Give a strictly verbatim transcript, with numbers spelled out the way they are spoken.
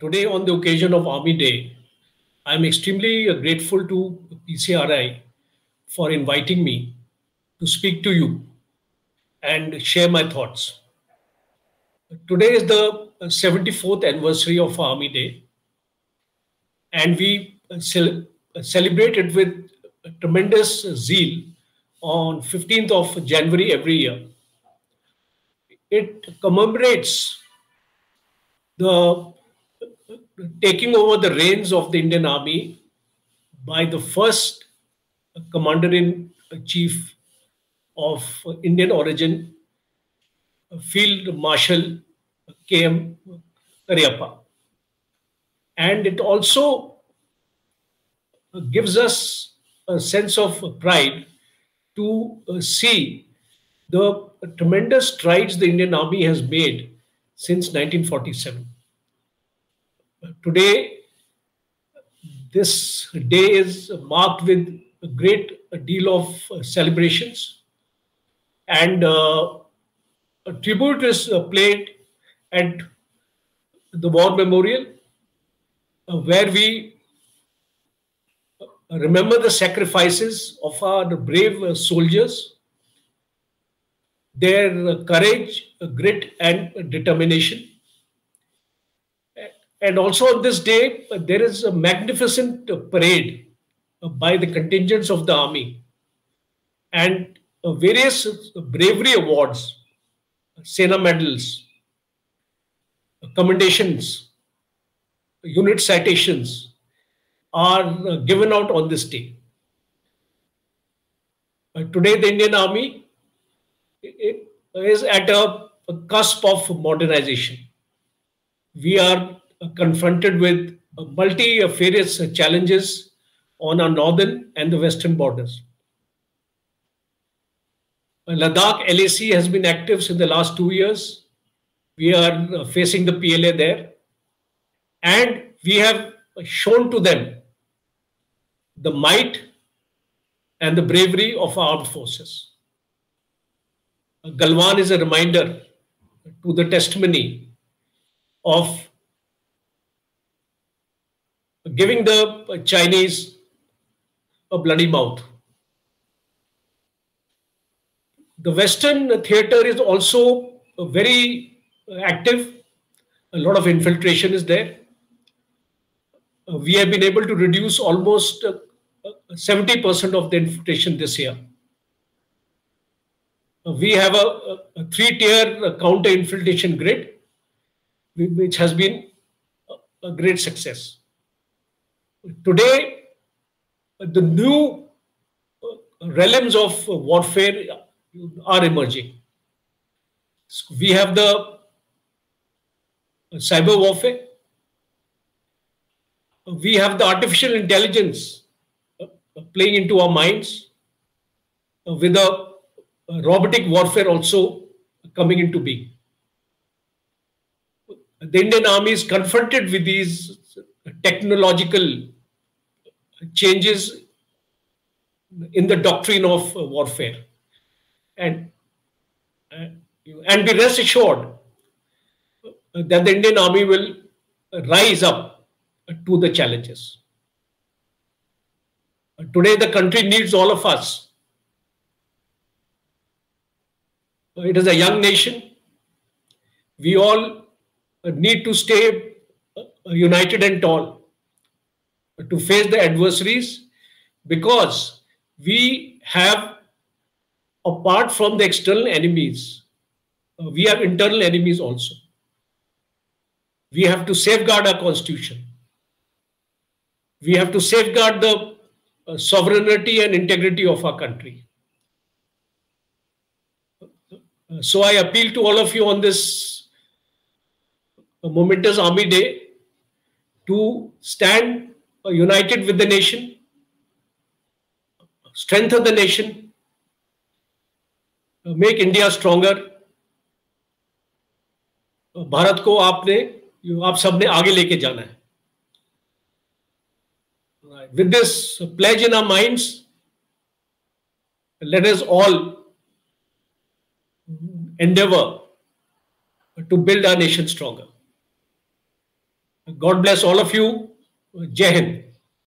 Today, on the occasion of Army Day, I'm extremely uh, grateful to P C R I for inviting me to speak to you and share my thoughts. Today is the uh, seventy-fourth anniversary of Army Day, and we uh, cel- uh, celebrate it with tremendous zeal on fifteenth of January every year. It commemorates the taking over the reins of the Indian Army by the first commander in chief of Indian origin, Field Marshal K M Cariappa. And it also gives us a sense of pride to uh, see the tremendous strides the Indian Army has made since nineteen forty-seven. Today, this day is marked with a great deal of uh, celebrations, and uh, a tribute is uh, played at the War Memorial, uh, where we remember the sacrifices of our brave uh, soldiers, their uh, courage, uh, grit, and uh, determination. And also on this day, uh, there is a magnificent uh, parade uh, by the contingents of the army and uh, various uh, bravery awards, Sena medals, uh, commendations, unit citations are uh, given out on this day. Uh, today, the Indian Army i- is at a, a cusp of modernization. We are uh, confronted with uh, multifarious uh, challenges on our northern and the western borders. Uh, Ladakh L A C has been active since the last two years. We are uh, facing the P L A there, and we have shown to them the might and the bravery of our armed forces. Uh, Galwan is a reminder to the testimony of giving the Chinese a bloody mouth. The Western theater is also uh, very uh, active. A lot of infiltration is there. Uh, we have been able to reduce almost uh, uh, seventy percent of the infiltration this year. Uh, we have a, a, a three-tier uh, counter-infiltration grid, whi- which has been a, a great success. Today, uh, the new uh, realms of uh, warfare are emerging. We have the uh, cyber warfare. We have the artificial intelligence uh, uh, playing into our minds, uh, with the uh, robotic warfare also coming into being. The Indian Army is confronted with these technological changes in the doctrine of uh, warfare. And, uh, and be rest assured that the Indian Army will rise up to the challenges. Today, the country needs all of us. It is a young nation. We all need to stay uh, united and tall to face the adversaries, because we have, apart from the external enemies, uh, we have internal enemies also. We have to safeguard our constitution. We have to safeguard the uh, sovereignty and integrity of our country. Uh, so I appeal to all of you on this uh, momentous Army Day to stand uh, united with the nation, strengthen the nation, uh, make India stronger. Uh, Bharat को आपने आप सबने आगे लेके जाना है. Right. With this pledge in our minds, let us all endeavor to build our nation stronger. God bless all of you. Jai Hind.